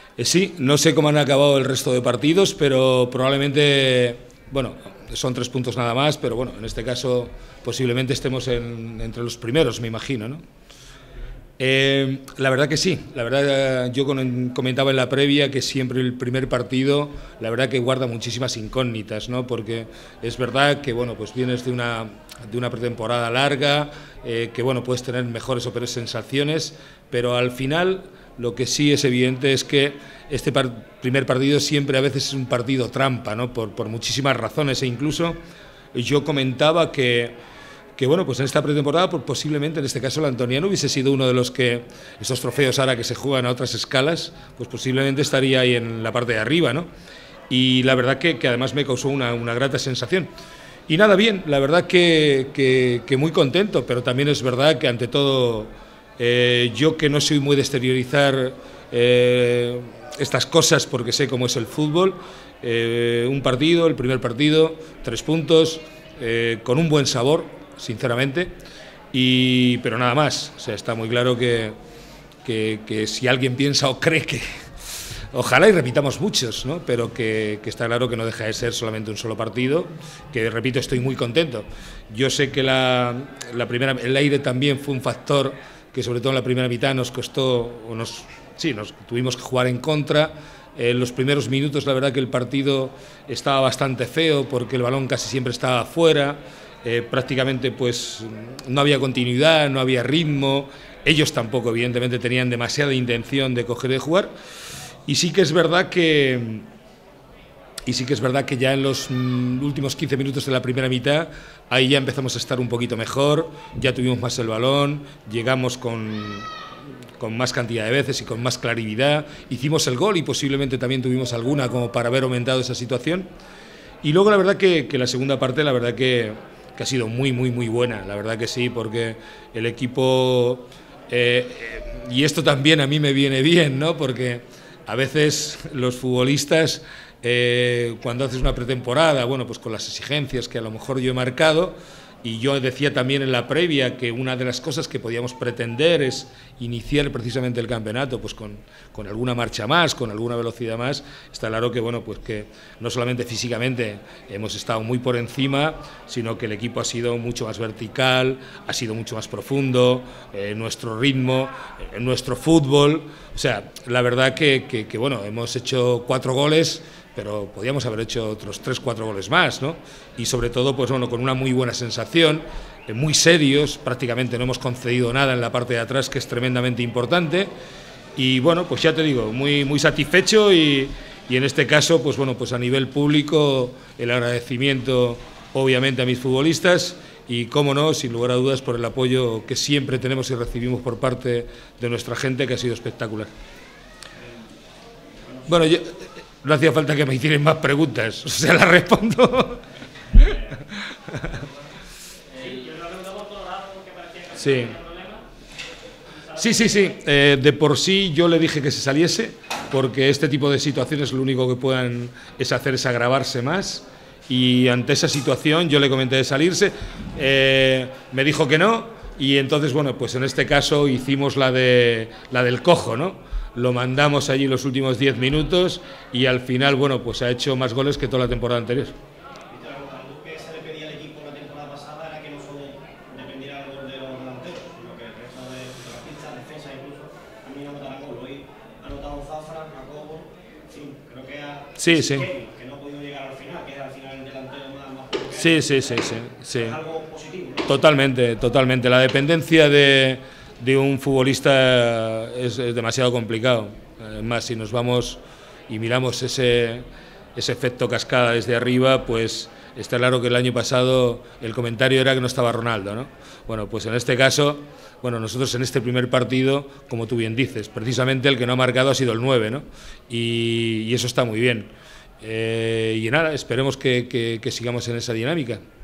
Sí, no sé cómo han acabado el resto de partidos, pero probablemente, bueno, son 3 puntos nada más, pero bueno, en este caso posiblemente estemos entre los primeros, me imagino, ¿no? La verdad que sí, la verdad yo comentaba en la previa que siempre el primer partido, la verdad que guarda muchísimas incógnitas, ¿no? Porque es verdad que, bueno, pues vienes de una pretemporada larga, que, bueno, puedes tener mejores o peores sensaciones, pero al final lo que sí es evidente es que este primer partido siempre a veces es un partido trampa, ¿no? Por muchísimas razones, e incluso yo comentaba que bueno, pues en esta pretemporada pues posiblemente en este caso el Antoniano hubiese sido uno de los que estos trofeos ahora que se juegan a otras escalas, pues posiblemente estaría ahí en la parte de arriba, ¿no? Y la verdad que además me causó una grata sensación. Y nada, bien, la verdad que muy contento, pero también es verdad que ante todo yo que no soy muy de exteriorizar estas cosas porque sé cómo es el fútbol, un partido, el primer partido, 3 puntos, con un buen sabor, sinceramente, pero nada más. O sea, está muy claro que si alguien piensa o cree que ojalá y repitamos muchos, ¿no? Pero que está claro que no deja de ser solamente un solo partido, que repito, estoy muy contento. Yo sé que el aire también fue un factor que sobre todo en la primera mitad nos costó, nos tuvimos que jugar en contra. En los primeros minutos la verdad que el partido estaba bastante feo porque el balón casi siempre estaba fuera. Prácticamente pues no había continuidad, no había ritmo, ellos tampoco evidentemente tenían demasiada intención de coger y de jugar, y sí que es verdad que ya en los últimos 15 minutos de la primera mitad ahí ya empezamos a estar un poquito mejor, ya tuvimos más el balón, llegamos con más cantidad de veces y con más claridad, hicimos el gol y posiblemente también tuvimos alguna como para haber aumentado esa situación. Y luego la verdad que la segunda parte la verdad que ha sido muy buena, la verdad que sí, porque el equipo, y esto también a mí me viene bien, ¿no? Porque a veces los futbolistas, cuando haces una pretemporada, bueno, pues con las exigencias que a lo mejor yo he marcado, y yo decía también en la previa que una de las cosas que podíamos pretender es iniciar precisamente el campeonato pues con alguna marcha más, con alguna velocidad más. Está claro que, bueno, pues que no solamente físicamente hemos estado muy por encima, sino que el equipo ha sido mucho más vertical, ha sido mucho más profundo, nuestro ritmo, nuestro fútbol. O sea, la verdad que bueno, hemos hecho 4 goles, pero podíamos haber hecho otros 3-4 goles más, ¿no? Y sobre todo, pues bueno, con una muy buena sensación, muy serios, prácticamente no hemos concedido nada en la parte de atrás, que es tremendamente importante, y bueno, pues ya te digo, muy satisfecho, y en este caso, pues bueno, pues a nivel público, el agradecimiento obviamente a mis futbolistas, y cómo no, sin lugar a dudas, por el apoyo que siempre tenemos y recibimos por parte de nuestra gente, que ha sido espectacular. Bueno, no hacía falta que me hicieran más preguntas, o sea, las respondo. Sí. Sí. De por sí yo le dije que se saliese, porque este tipo de situaciones lo único que puedan es hacer es agravarse más, y ante esa situación yo le comenté de salirse, me dijo que no, y entonces, bueno, pues en este caso hicimos la del cojo, ¿no? Lo mandamos allí los últimos 10 minutos y al final, bueno, pues ha hecho más goles que toda la temporada anterior. Algo que se le pedía al equipo la temporada pasada era que no solo dependiera del gol de los delanteros, sino que el resto de las pistas, defensa incluso, también anotaran gol. Hoy ha anotado Zafra, Jacobo, en fin, creo que que no ha podido llegar al final, que es al final el delantero más potente. Sí. Es algo positivo, ¿no? Totalmente. La dependencia de un futbolista es demasiado complicado. Además, si nos vamos y miramos ese efecto cascada desde arriba, pues está claro que el año pasado el comentario era que no estaba Ronaldo, ¿no? Bueno, pues en este caso, bueno, nosotros en este primer partido, como tú bien dices, precisamente el que no ha marcado ha sido el 9, ¿no? Y eso está muy bien. Y nada, esperemos que sigamos en esa dinámica.